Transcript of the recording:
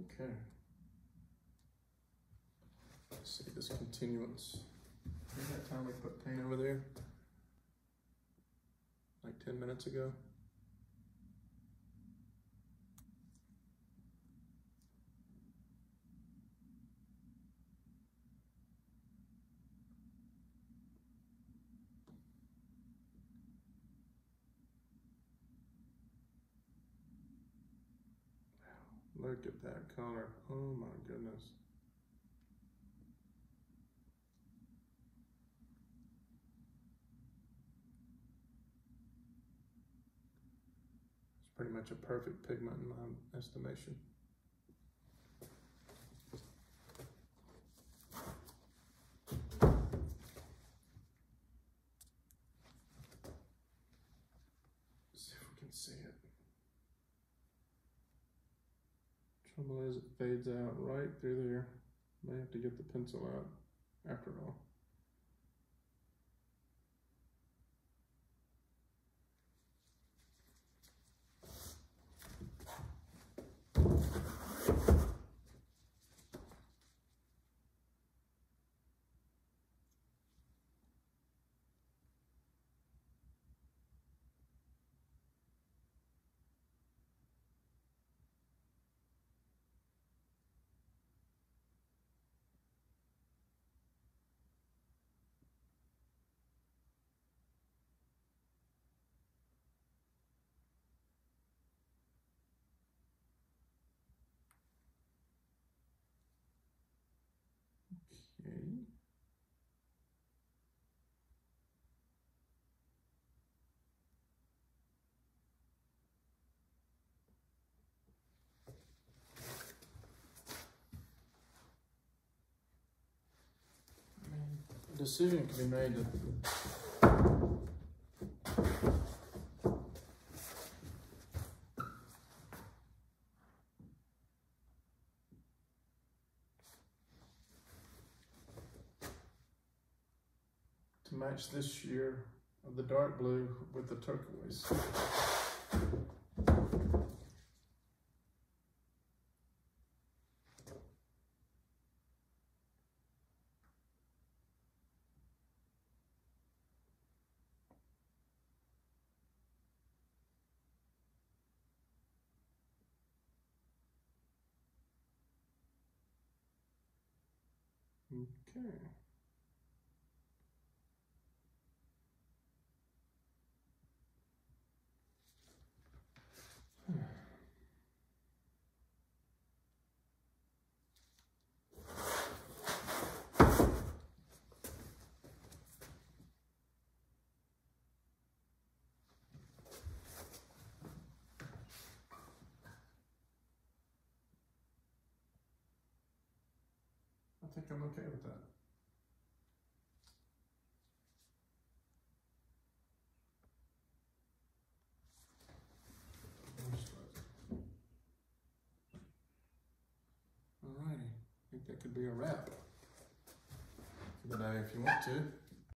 Okay. Let's see this continuance. Remember that time we put paint over there? Like 10 minutes ago? Look at that color. Oh my goodness. It's pretty much a perfect pigment in my estimation. Let's see if we can see it. Trouble is, it fades out right through there. May have to get the pencil out after all. Okay. A decision can be made to match this sheer of the dark blue with the turquoise. Okay. I think I'm okay with that. Alrighty, I think that could be a wrap for the day if you want to.